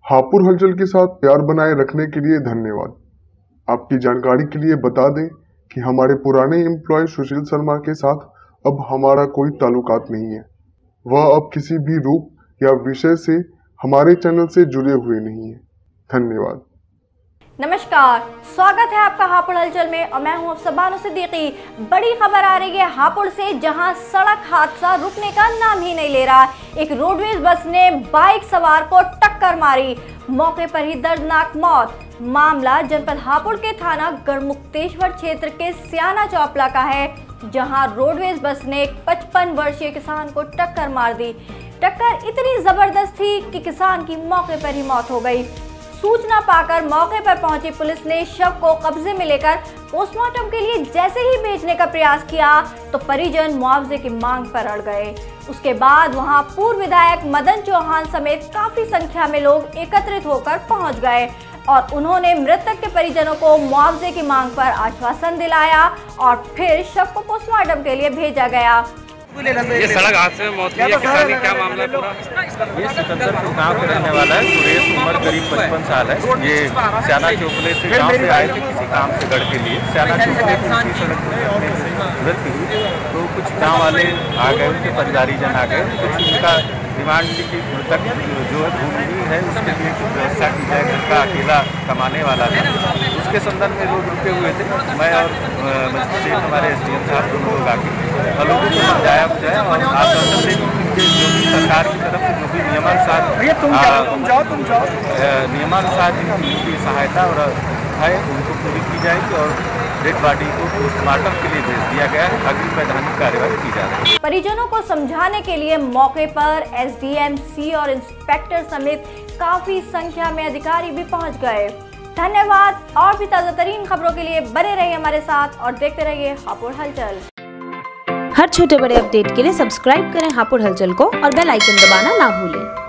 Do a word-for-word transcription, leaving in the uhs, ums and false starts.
हापुड़ हलचल के साथ प्यार बनाए रखने के लिए धन्यवाद। आपकी जानकारी के लिए बता दें कि हमारे पुराने एम्प्लॉय सुशील शर्मा के साथ अब हमारा कोई ताल्लुकात नहीं है। वह अब किसी भी रूप या विषय से हमारे चैनल से जुड़े हुए नहीं है। धन्यवाद। नमस्कार, स्वागत है आपका हापुड़ हलचल में और मैं हूं अफसर बानो सिद्दीकी। बड़ी खबर आ रही है हापुड़ से, जहां सड़क हादसा रुकने का नाम ही नहीं ले रहा। एक रोडवेज बस ने बाइक सवार को टक्कर मारी, मौके पर ही दर्दनाक मौत। मामला जनपद हापुड़ के थाना गढ़मुक्तेश्वर क्षेत्र के सियाना चौपला का है, जहां रोडवेज बस ने एक पचपन वर्षीय किसान को टक्कर मार दी। टक्कर इतनी जबरदस्त थी कि किसान की मौके पर ही मौत हो गई। सूचना पाकर मौके पर पहुंची पुलिस ने शव को कब्जे में लेकर पोस्टमार्टम के लिए जैसे ही भेजने का प्रयास किया तो परिजन मुआवजे की मांग पर अड़ गए। उसके बाद वहां पूर्व विधायक मदन चौहान समेत काफी संख्या में लोग एकत्रित होकर पहुंच गए और उन्होंने मृतक के परिजनों को मुआवजे की मांग पर आश्वासन दिलाया और फिर शव को पोस्टमार्टम के लिए भेजा गया। ये सड़क हादसे में मौत हुई है, किसानी क्या मामला है पूरा? ये सिकंदरपुर गांव का रहने वाला है। सुरेश, उम्र करीब पचपन साल है। ये सियाना चौपले से गांव से आए थे किसी काम से गढ़ के लिए। सियाना चौपले की सड़क में मृत्यु हुई तो कुछ गाँव वाले आ गए, उनके परिवारी जन आ गए, कुछ उनका डिमांड थी कि मृतक जो है भूमि है उसके लिए कुछ व्यवस्था की जाए। घर का अकेला कमाने वाला था, उसके संदर्भ में लोग रुके हुए थे। मैं और मजिस्ट्रेट हमारे एस डी एम साहब दोनों लोग आके और लोगों को समझाया बुझाया और आश्वासन दें कि जो भी सरकार की तरफ से जो भी नियमानुसार नियमानुसार जिनकी भी सहायता और है उनको पूरी की जाएगी और डेड बॉडी को पोस्टमार्टम के लिए भेज दिया गया है। अगली वैधानिक कार्यवाही की जा रही है। परिजनों को समझाने के लिए मौके पर एस डी एम, सी और इंस्पेक्टर समेत काफी संख्या में अधिकारी भी पहुंच गए। धन्यवाद। और भी ताजा तरीन खबरों के लिए बने रहिए हमारे साथ और देखते रहिए हापुड़ हलचल। हर छोटे बड़े अपडेट के लिए सब्सक्राइब करें हापुड़ हलचल को और बेल आइकन दबाना ना भूलें।